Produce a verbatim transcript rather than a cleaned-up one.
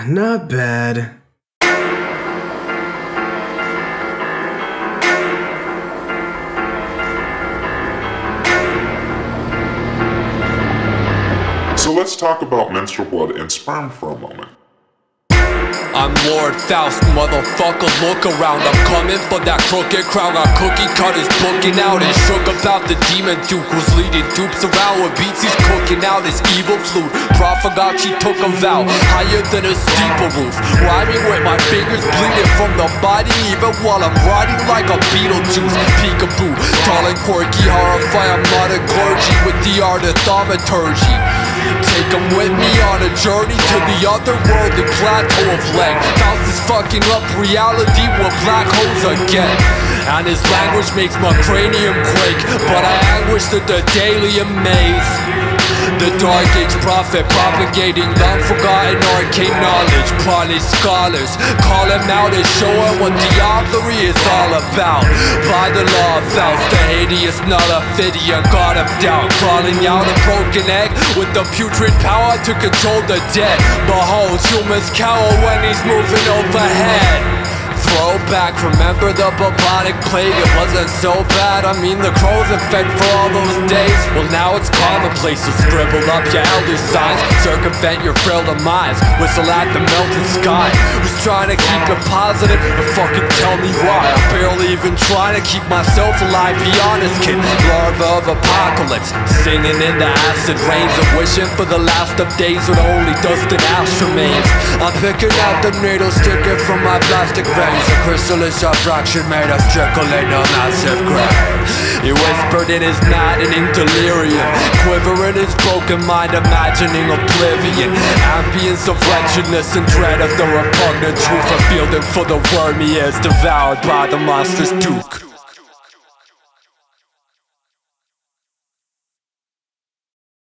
Not bad. So let's talk about menstrual blood and sperm for a moment. I'm Lord Faust, motherfucker, look around. I'm coming for that crooked crown. Got cookie cutters booking out and shook about the demon duke who's leading dupes around with beats he's cooking out. His evil flute, Proph forgot she took a vow higher than a steeple roof, rhyming with my fingers bleeding from the body, even while I'm riding like a Beetlejuice. Peekaboo, tall and quirky, horrify. I'm not a clergy with the art of thaumaturgy. Take them with me on a journey to the otherworldly plateau of Leng. Faust is fucking up reality with black holes again, and his language makes my cranium quake, but I anguish at the daily amaze. The Dark Age prophet propagating long-forgotten arcane knowledge. Probably scholars call him out and show him what diablerie is all about. By the law of Faust, the hideous Nullifidian god of doubt, crawling out a broken egg with the putrid power to control the dead. Behold, humans cower when he's moving overhead. Throwback, remember the bubonic plague? It wasn't so bad, I mean the crows in fed for all those days. Well now it's commonplace to scribble up your elder signs, circumvent your frail demise, whistle at the melted sky. Who's trying to keep it positive and fucking tell me why? I'm barely even trying to keep myself alive, be honest kid. Larva of apocalypse, singing in the acid rains and wishing for the last of days with only dust and ash remains. I'm picking out the needle sticking from my plastic veins. A chrysalis of fracture made us trickle in a massive grave. He whispered in his maddening delirium, quivering his broken mind, imagining oblivion. Ambience of wretchedness and dread of the repugnant truth, revealed him for the worm he is, devoured by the monster's duke.